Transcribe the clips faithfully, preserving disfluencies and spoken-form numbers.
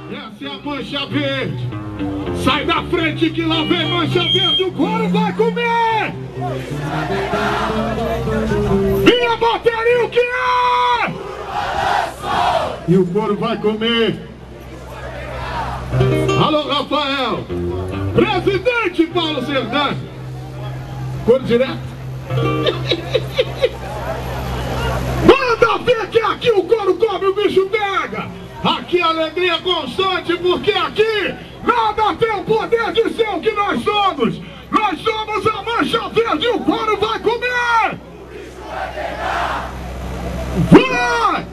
Essa é a mancha verde. Sai da frente que lá vem mancha verde. O couro vai comer. Minha bateria o que é? E o couro vai comer. Alô, Rafael. Presidente Paulo Serdã. Couro direto. Manda ver que aqui o couro come, o bicho pega. Aqui a alegria constante, porque aqui nada tem o poder de ser o que nós somos. Nós somos a mancha verde e o couro vai comer. Vai!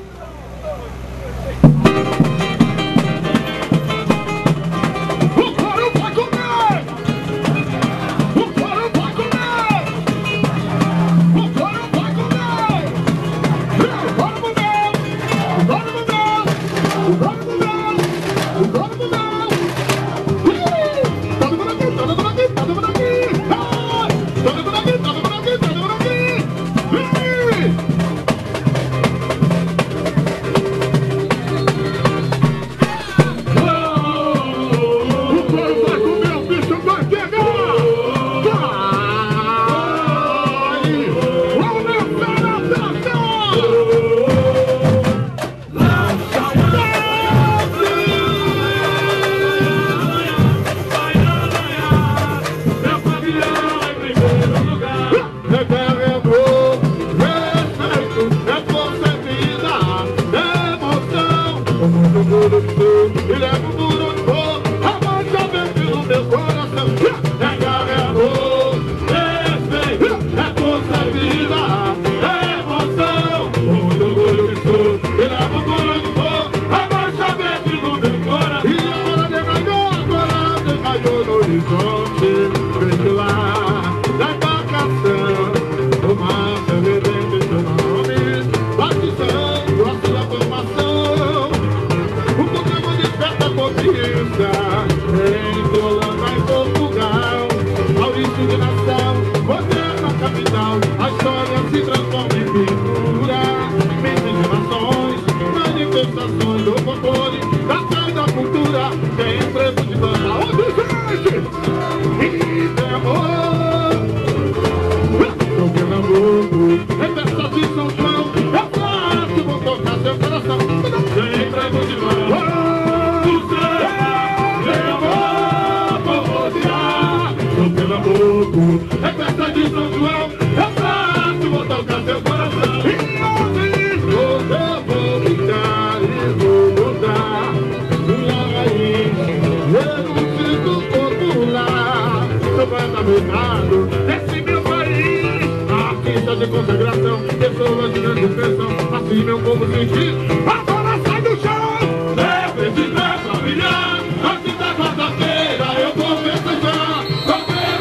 Esse meu país, artista de consagração, pessoas de grande expressão, assim meu povo sentir. Agora sai do chão! Deve de festa brilhar, antes da quarta-feira eu vou festejar. Qualquer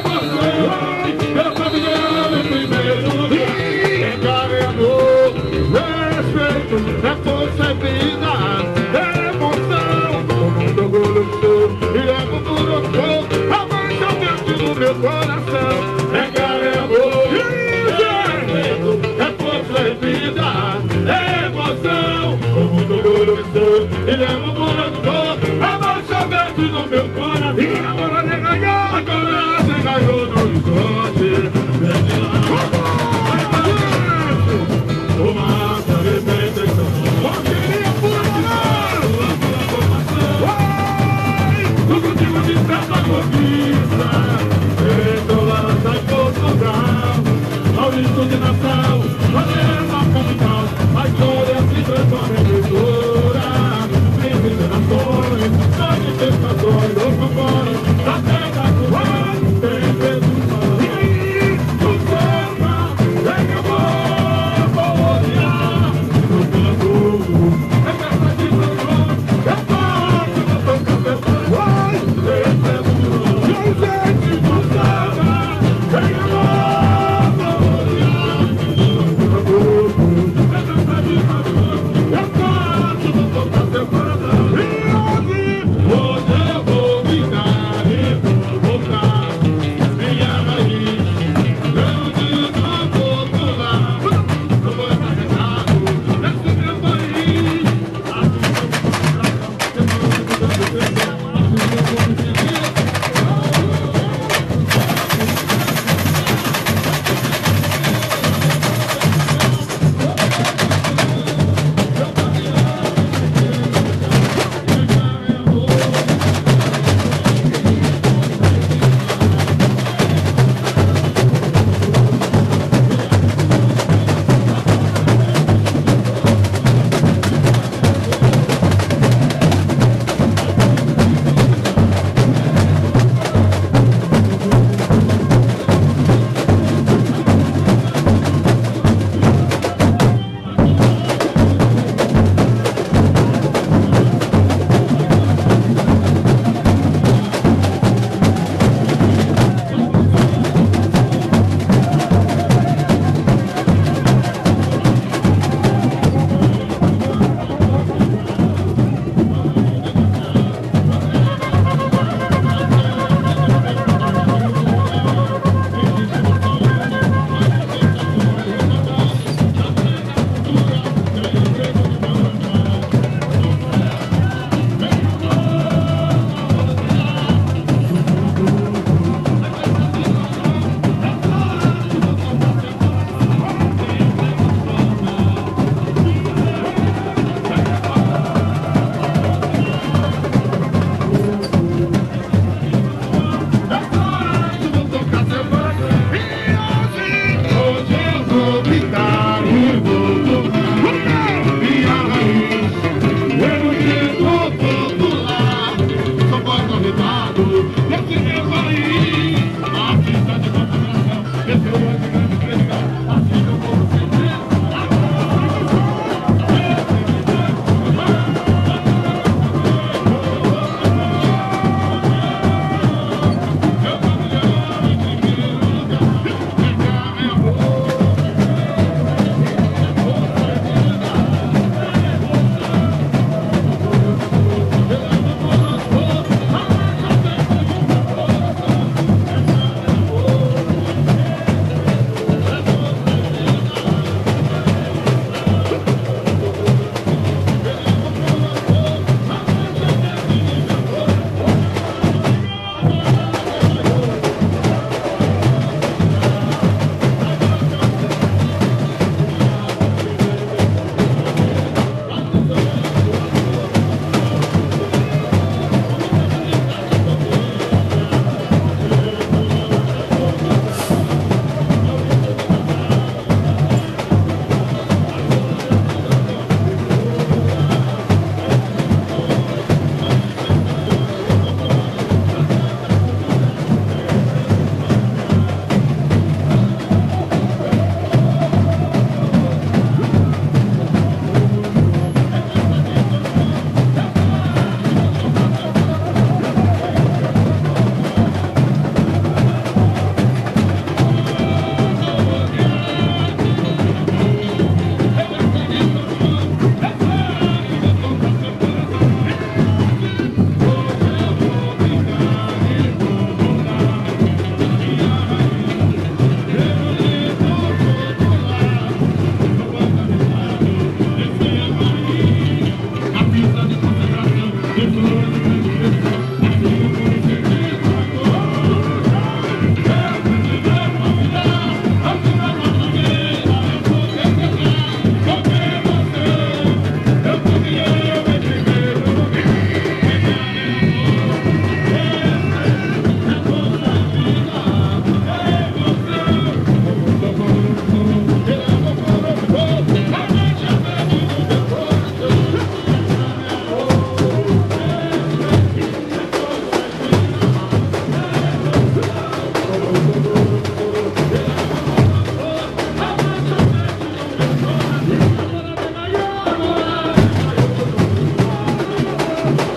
emoção, eu tô brilhando em primeiro lugar. Encara é amor, respeito, é força e vida, é emoção. O mundo orgulho que sou, e levo por outro. No meu coração é caramba, é força e vida, é emoção. Com muito orgulho que sou, e levo por onde for, a marcha verde no meu coração. E agora você ganhou, agora você ganhou no horizonte. Verde lá, o massa repente essa porqueria por lá. No cultivo de festa conquista. Maurício de Natal, Valeu a capital, a história se transforma em cultura, representações, manifestações, do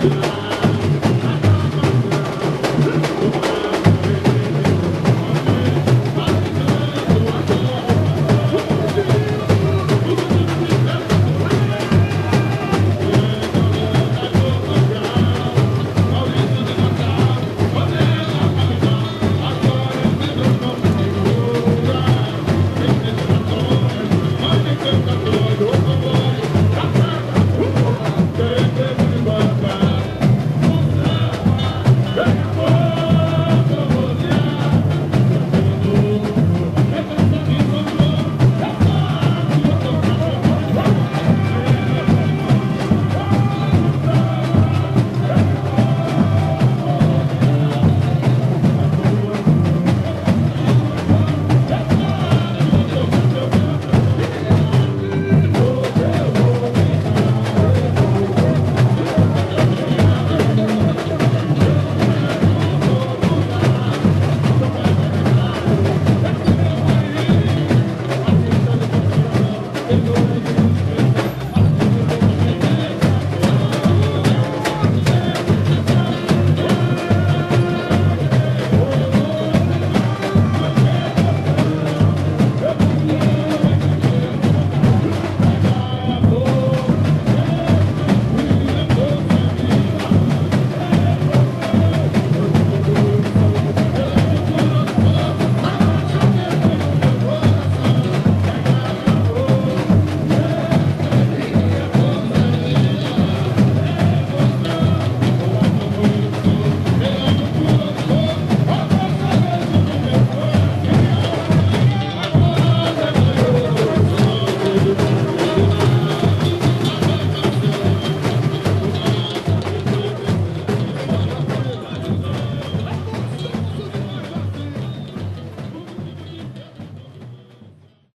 vai.